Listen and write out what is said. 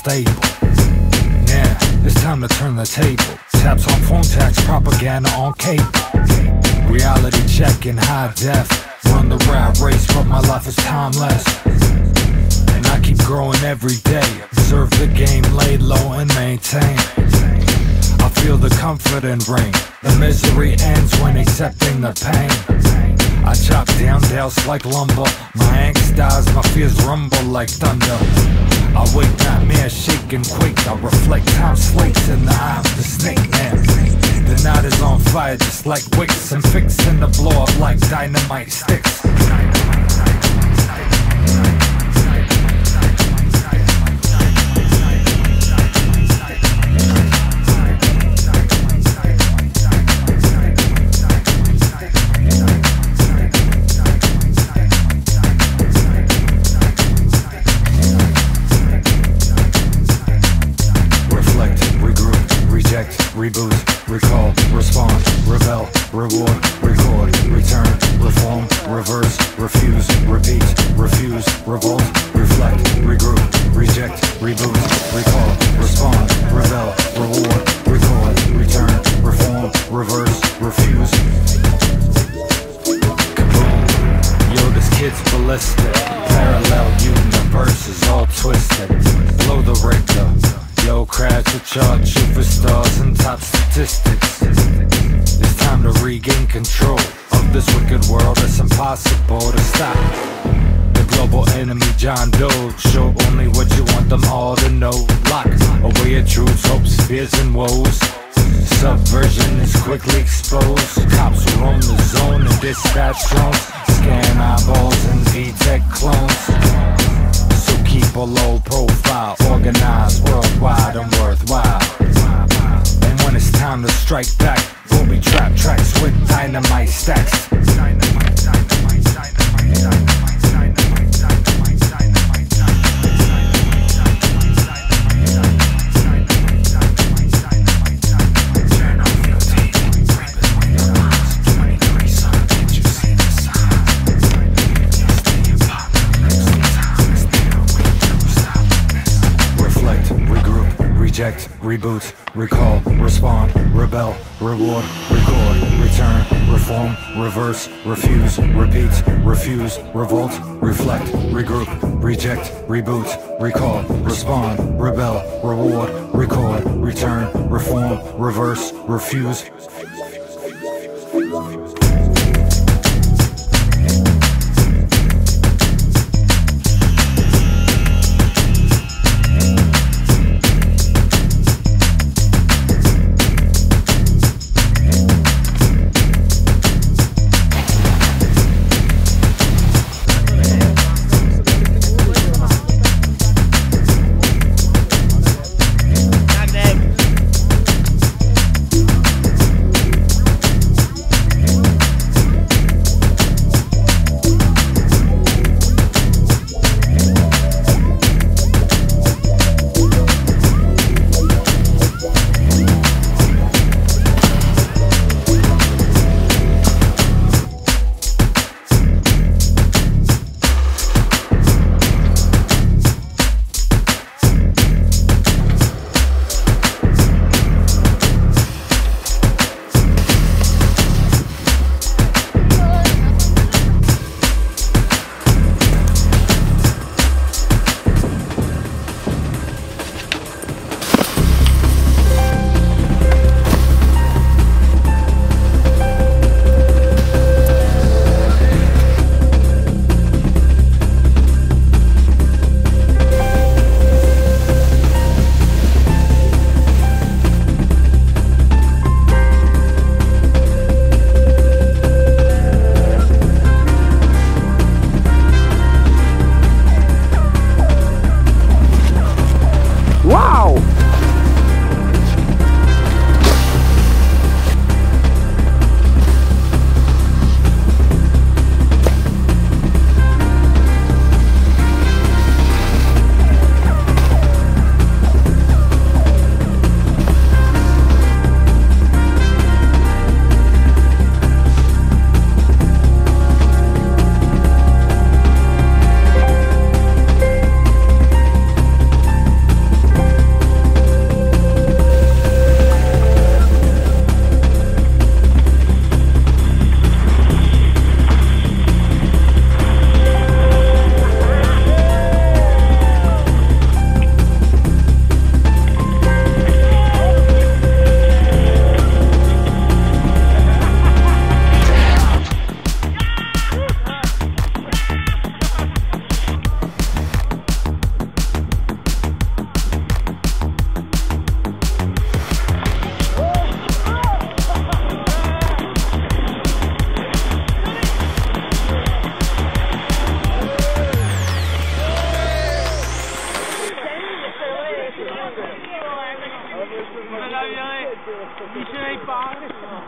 unstable. Yeah, it's time to turn the table. Taps on phone tax, propaganda on cable. Reality check in high def. Run the rat race, but my life is timeless. And I keep growing every day. Observe the game, lay low and maintain. I feel the comfort and rain. The misery ends when accepting the pain. I chop down dales like lumber. My angst dies, my fears rumble like thunder. I wake nightmares, shake and quake. I reflect time slates in the eye of the snake man. The night is on fire just like wicks. I'm fixing to blow up like dynamite sticks. Reboot, recall, respond, rebel, reward, record, return, reform, reverse, refuse, repeat, refuse, revolt, reflect, regroup, reject, reboot, recall, respond, rebel, reward, record, return, reform, reverse, refuse. Kaboom! Yo, this kid's ballistic. Parallel universes all twisted. Blow the Richter. Yo, crash the chart, shoot for stars and top statistics. It's time to regain control of this wicked world. It's impossible to stop. The global enemy, John Doe. Show only what you want them all to know. Lock away your truths, hopes, fears, and woes. Subversion is quickly exposed. Cops roam the zone and dispatch drones. Scan eyeballs and VTech clones. Keep a low profile, organized, worldwide and worthwhile. And when it's time to strike back, we'll be trap tracks with dynamite stacks. Reject, reboot, recall, respond, rebel, reward, record, return, reform, reverse, refuse, repeat, refuse, revolt, reflect, regroup, reject, reboot, recall, respond, rebel, reward, record, return, reform, reverse, refuse.